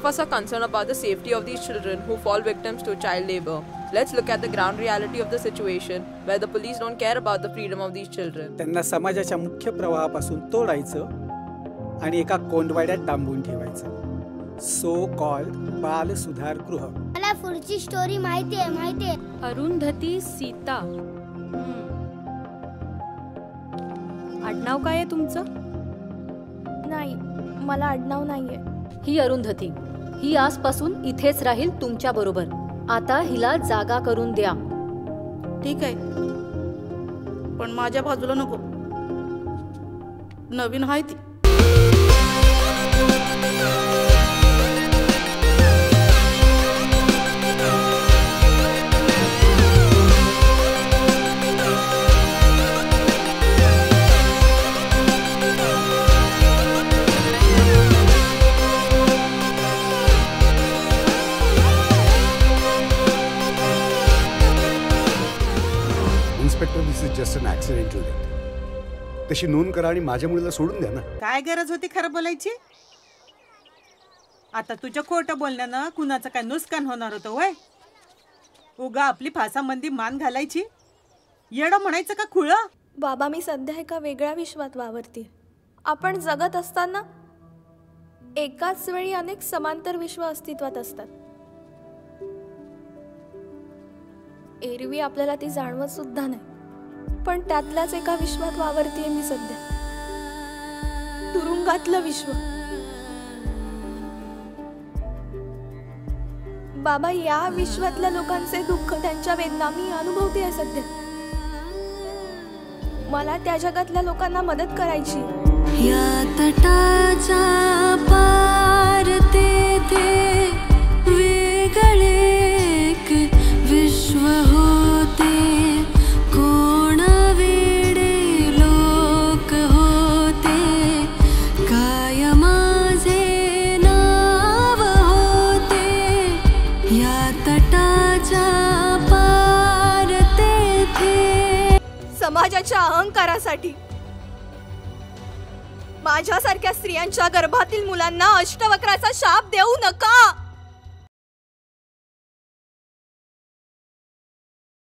us are concerned about the safety of these children who fall victims to child labor. Let's look at the ground reality of the situation where the police don't care about the freedom of these children. त्यांना समाजाच्या मुख्य प्रवाहापासून तोडायचं आणि एका कोंडवाड्यात डांबून ठेवायचं. So called बाल सुधारगृह. मला पुढची स्टोरी माहिती आहे. अरुंधती सीता. आडनाव काय आहे तुमचं? नाही, मला आडनाव नाहीये. ही अरुंधती. ही आजपासून इथेच राहील तुमच्या बरोबर. आता हिला जागा करून द्या. ठीक आहे, पण माझ्या बाजूला नको. नवीन आहे ती. This is just an accidental death. तशी नोंद करा आणि माझ्या मुलीला सोडून द्या ना. काय गरज होती खरं बोलायची? आता तुझ्या खोटं बोलण्यानं कुणाचं काय नुकसान होणार होतं वय? उगा आपली फासामंदी मान घालायची? येडं म्हणायचं का खुळ? बाबा, मी सध्या एका वेगळ्या विश्वात वावरते. आपण जगत असताना एकाच वेळी अनेक समांतर विश्व अस्तित्वात असतात. एरवी आपल्याला ती जाणवत सुद्धा नाही, पण त्यातल्याच एका विश्वात वावरतीये मी सध्या. तुरुंगातलं विश्व. बाबा, या विश्वातल्या लोकांचे दुःख, त्यांच्या वेदना मी अनुभवतेय सध्या. मला त्या जगातल्या लोकांना मदत करायची. या तटाच्या पार तेथे वेगळे एक विश्व होते. कोण वेडे लोक होते, काय माझे नाव होते. या तटाच्या पार तेथे. समाजाच्या अहंकारासाठी माझ्यासारख्या स्त्रियांच्या गर्भातील मुलांना अष्टवक्राचा शाप देऊ नका.